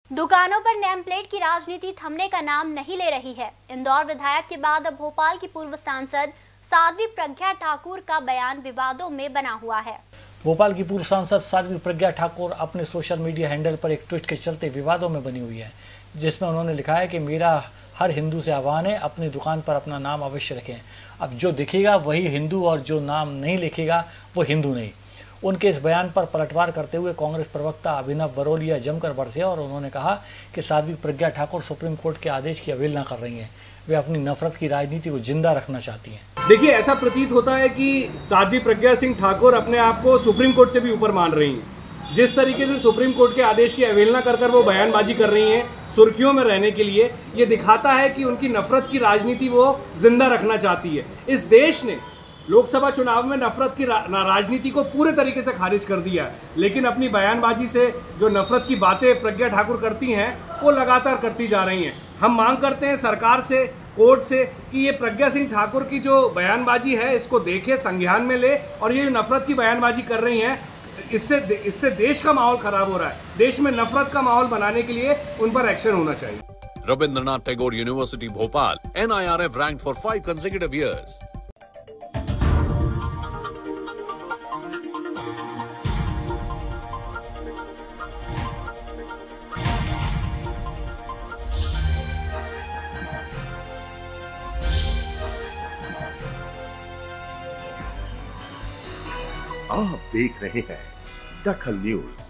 दुकानों पर name plate की राजनीति थमने का नाम नहीं ले रही है। इंदौर विधायक के बाद अब भोपाल की पूर्व सांसद साध्वी प्रज्ञा ठाकुर का बयान विवादों में बना हुआ है। भोपाल की पूर्व सांसद साध्वी प्रज्ञा ठाकुर अपने सोशल मीडिया हैंडल पर एक ट्वीट के चलते विवादों में बनी हुई है, जिसमें उन्होंने लिखा है कि मेरा हर हिंदू से आह्वान है, अपनी दुकान पर अपना नाम अवश्य रखें। अब जो दिखेगा वही हिंदू और जो नाम नहीं लिखेगा वो हिंदू नहीं। उनके इस बयान पर पलटवार करते हुए कांग्रेस प्रवक्ता अभिनव बरोलिया जमकर बरसे और उन्होंने कहा कि साध्वी प्रज्ञा ठाकुर सुप्रीम कोर्ट के आदेश की अवहेलना कर रही हैं। वे अपनी नफरत की राजनीति को जिंदा रखना चाहती हैं। देखिए, ऐसा प्रतीत होता है कि साध्वी प्रज्ञा सिंह ठाकुर अपने आप को सुप्रीम कोर्ट से भी ऊपर मान रही हैं। जिस तरीके से सुप्रीम कोर्ट के आदेश की अवहेलना कर वो बयानबाजी कर रही हैं सुर्खियों में रहने के लिए, ये दिखाता है कि उनकी नफरत की राजनीति वो जिंदा रखना चाहती है। इस देश ने लोकसभा चुनाव में नफरत की राजनीति को पूरे तरीके से खारिज कर दिया है, लेकिन अपनी बयानबाजी से जो नफरत की बातें प्रज्ञा ठाकुर करती हैं वो लगातार करती जा रही हैं। हम मांग करते हैं सरकार से, कोर्ट से कि ये प्रज्ञा सिंह ठाकुर की जो बयानबाजी है इसको देखे, संज्ञान में ले, और ये जो नफरत की बयानबाजी कर रही हैं इससे देश का माहौल खराब हो रहा है। देश में नफरत का माहौल बनाने के लिए उन पर एक्शन होना चाहिए। Rabindranath Tagore university Bhopal, NIRF ranked for 5 consecutive years. आप देख रहे हैं दखल न्यूज।